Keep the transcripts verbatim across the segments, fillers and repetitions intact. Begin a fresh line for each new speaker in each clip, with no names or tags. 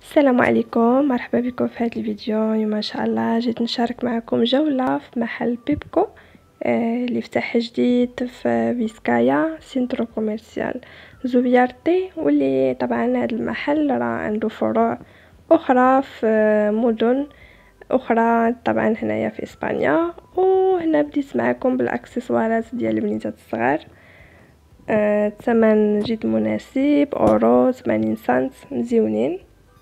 السلام عليكم، مرحبا بكم في هذا الفيديو. اليوم ان شاء الله جيت نشارك معكم جوله في محل بيبكو آه اللي فتح جديد في بيسكايا سنترو كوميرسيال زوبيارتي، واللي طبعا هذا المحل راه عنده فروع اخرى في مدن اخرى طبعا هنايا في اسبانيا. وهنا بديت معكم بالاكسسوارات ديال البنيتات الصغار. آه، الثمن جد مناسب، اورو ثمانين سنت، مزيونين.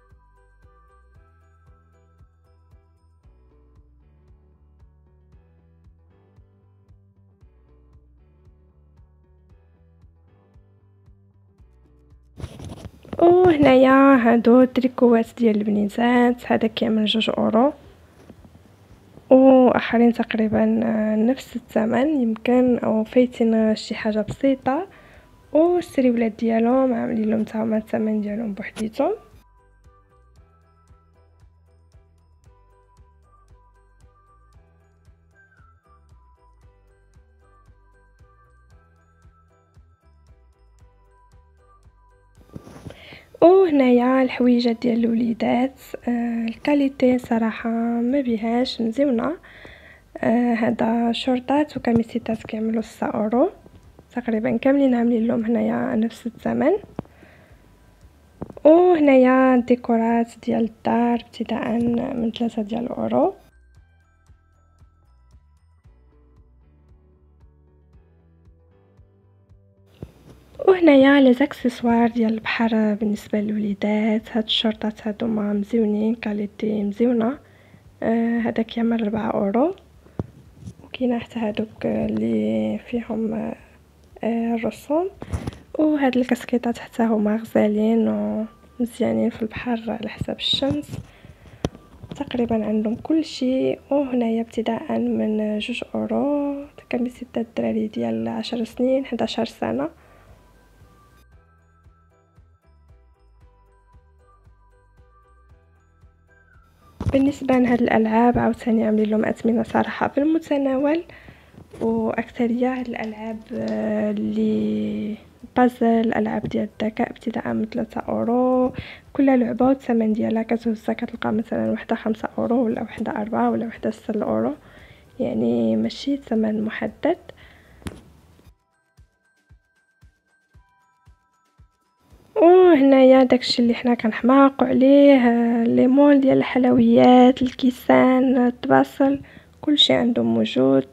وهنايا هادو تريكوات ديال البنيتات، هذا كيعمل جوج اورو، واخرين تقريبا نفس الثمن يمكن، او فايتين شي حاجه بسيطه. والسريولات ديالهم عاملين لهم تا هما الثمن ديالهم بوحديتهم. وهنايا الحويجات ديال الوليدات، آه الكاليتي صراحه ما بيهاش مزيونه. آه هذا شورتات وكميسيتات كيعملوا ستة اورو تقريبا، كاملين عاملين لهم هنايا نفس الثمن. وهنايا الديكورات ديال الدار ابتداء من ثلاثة ديال الاورو. وهنايا لي زاكسسوار ديال البحر بالنسبه للوليدات. هاد الشورطات هادو ما مزيونين، كاليتي مزيونه. آه هذا كيعمل ربعة اورو. وكاينه حتى هادوك اللي فيهم آه الرسوم. وهاد الكاسكيطات حتى هما غزالين ومزيانين في البحر على حساب الشمس. تقريبا عندهم كل شيء. وهنايا ابتداء من جوج اورو كميسيتات الدراري ديال عشر سنين حداشر سنه. بالنسبه لهاد الالعاب عاوتاني عاملين لهم اثمنه صراحه في المتناول. واكثريه هاد الالعاب اللي بازل، العاب ديال الذكاء ابتداء من ثلاثة اورو. كل لعبه والثمن ديالها كتهز كتلقى مثلا وحده خمسة اورو ولا وحده أربعة ولا وحده ستة اورو، يعني ماشي ثمن محدد. وهنايا داكشي اللي حنا كنحماقوا عليه، لي مول ديال الحلويات، الكيسان، الطباصل، كلشي عندهم موجود.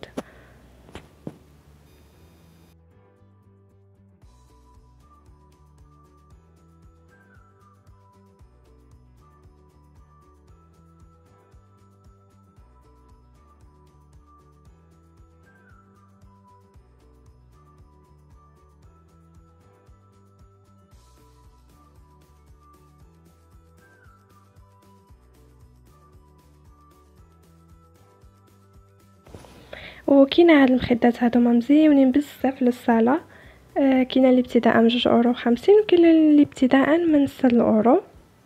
وكاينه هاد المخدات هادو مزيونين بزاف للصاله. آه كاينه اللي ابتداء من جوج اورو خمسين، وكاينه اللي ابتداء من ستة اورو.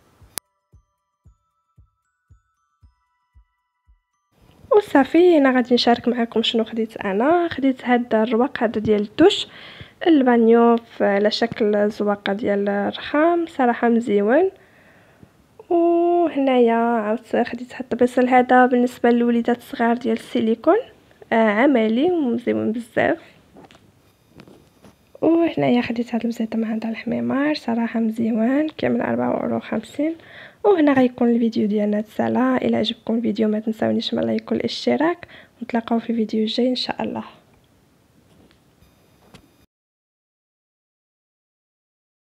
وصافي انا غادي نشارك معكم شنو خديت. انا خديت هاد الرواق هذا ديال الدوش البانيو على شكل زواقه ديال الرخام، صراحه مزيون. وهنايا عاوت خديت هاد الطبيصل هذا بالنسبه للوليدات الصغار ديال السيليكون، آه عملي ومزيون بزاف. وهنايا خديت هاد المزيطه مع هذا الحميمار، صراحه مزيون، كيعمل أربعة اورو خمسين. وهنا غيكون الفيديو ديالنا تسالى. الى عجبكم الفيديو ما تنساونيش من لايك والاشتراك، ونتلاقاو في الفيديو الجاي ان شاء الله.